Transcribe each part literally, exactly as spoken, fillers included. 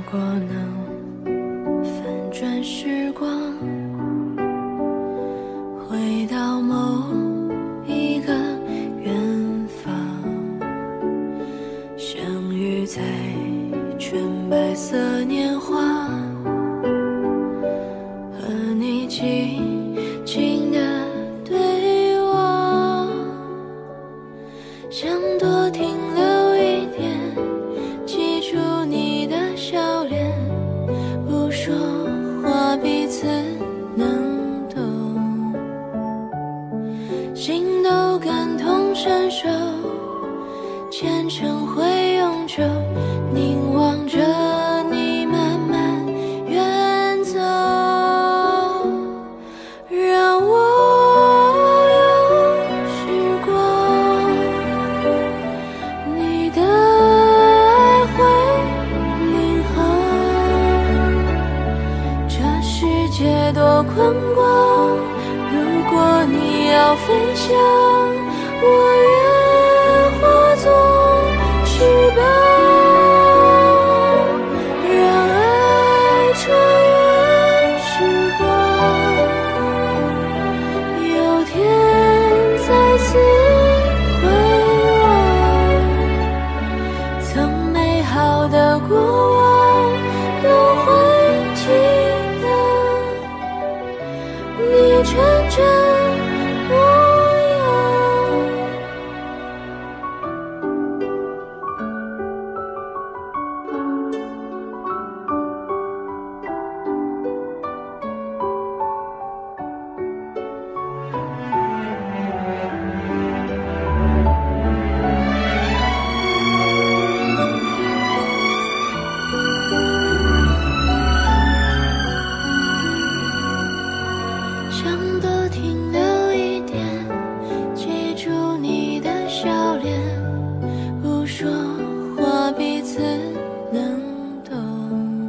果能反转时光，回到某一个远方，相遇在纯白色年华，和你静静的对望，想多停留一点，记住你的笑脸，不说话彼此能懂，心都感同身受，前程会永久，凝望着你慢慢远走，让我用时光，你的爱会领航，这世界多宽广，如果你要飞翔，我愿化作翅膀，让爱穿越时光，有天再次回望，曾美好的过往都会记得，你纯真模样。想多停留一点，记住你的笑脸，不说话彼此能懂，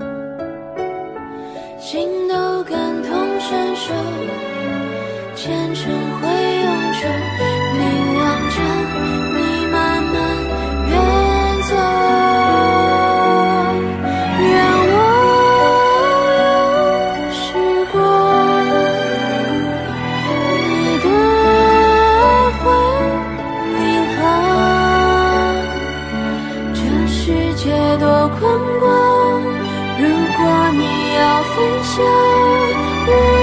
心都感同身受，前程会永久，凝望着你慢慢远走，让我用时光，你的爱会领航，这世界多宽广，如果你要飞翔，